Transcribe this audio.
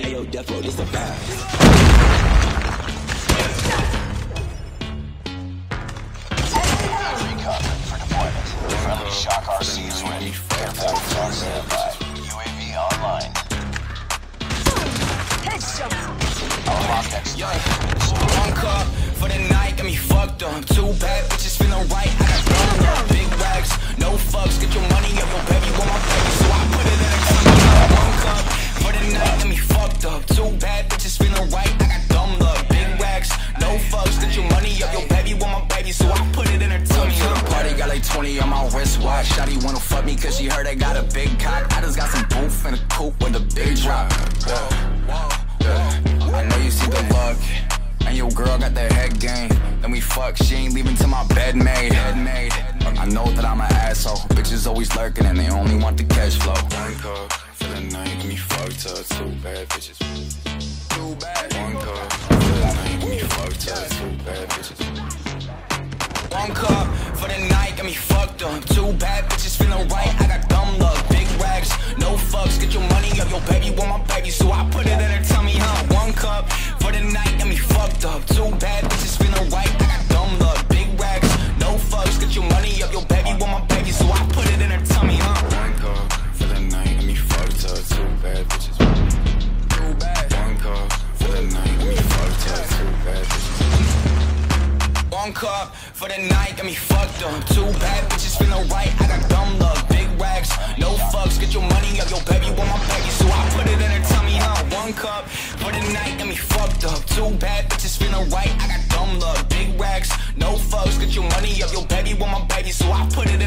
Ayo, Defo, this the vibe. Friendly Shock RCs ready. Airports on standby. UAV online. Unlock next. One cup for the night, got me fucked up. Two bad bitches feeling right, I got blown up. Big racks, no fucks, get your money up, your baby want my baby, so I put it in her tummy. One cup for the night, got me fucked up. Two bad bitches feeling right, I got dumb luck. Big racks, no fucks, get your money up, your baby want my baby, so I put it in her tummy. Party got like 20 on my wristwatch. Shawty wanna fuck me cause she heard I got a big cock. I just got some boof in a coupe with a big drop. I know you see the look, and your girl got that head game. Then we fuck, she ain't leaving till my bed made. I know that I'm an asshole. Bitches always lurking and they only want the cash flow. One cup for the night, get me fucked up. Two bad bitches. Two bad. One cup for the night, get me fucked up. Two bad bitches. One cup for the night, got me fucked up. Two bad bitches feeling right, I got dumb luck. Big racks, no fucks, get your money up, your baby want my baby, so I put it in her tummy, huh? One cup for the night, got me fucked up. Two bad bitches feeling right, I got dumb luck. Big racks, no fucks, get your money up, your baby want my baby, so I put it in her tummy, huh? One cup for the night, got me fucked up. Two bad bitches. Two bad. One cup for the night, got me fucked up. Two bad bitches. One cup for the night, got me fucked up. Two bad bitches feeling right, I got dumb luck. Big racks, no fucks, get your money up, your baby want my baby, so I put it in her tummy, huh? One cup for the night, got me fucked up. Two bad bitches feeling right, I got dumb luck. Big racks, no fucks, get your money up, your baby want my baby, so I put it